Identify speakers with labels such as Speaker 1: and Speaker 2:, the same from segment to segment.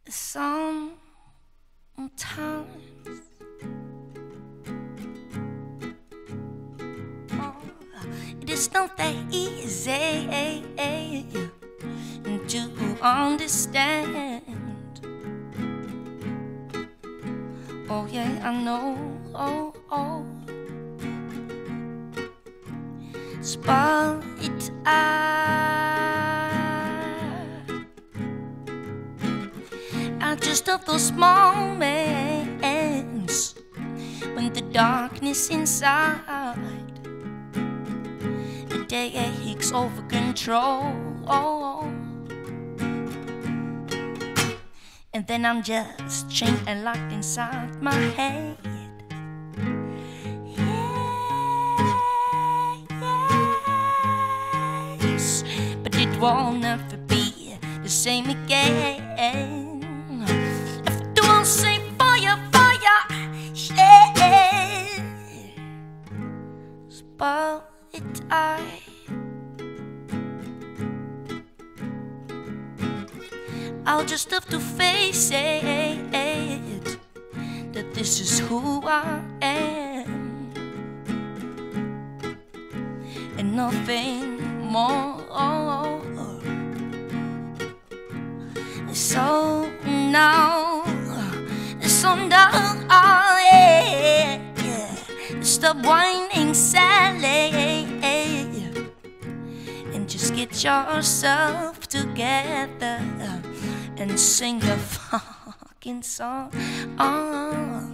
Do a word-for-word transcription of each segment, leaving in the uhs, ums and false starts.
Speaker 1: Sometimes oh, it is not that easy to understand. Oh yeah, I know. Oh, oh. But I, I just love those moments when the darkness inside the day takes over control. And then I'm just chained and locked inside my head. Yes, but it won't never be the same again. If I don't say fire, fire, yeah. But it I I'll just have to face it, that this is who I am and nothing more. So now, so now, oh, yeah, yeah. Stop whining, Sally, and just get yourself together and sing a fucking song. Oh.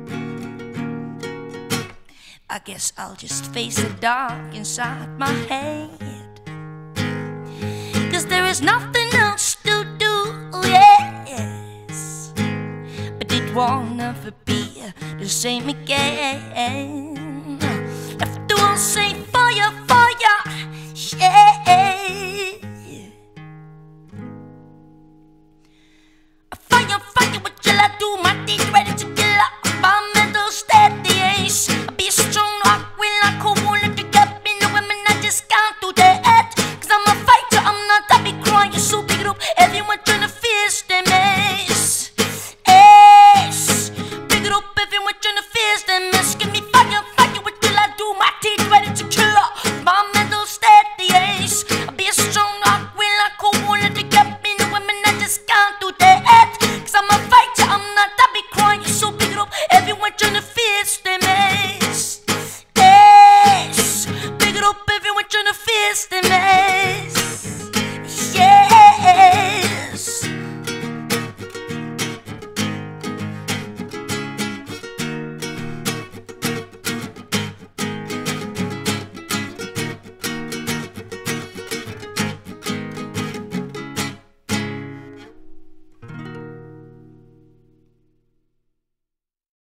Speaker 1: I guess I'll just face the dark inside my head, 'cause there is nothing else to do, yes. But it won't never be the same again. If I don't say fire, fire, yeah. Fire, fire, what shall I do? My teeth ready to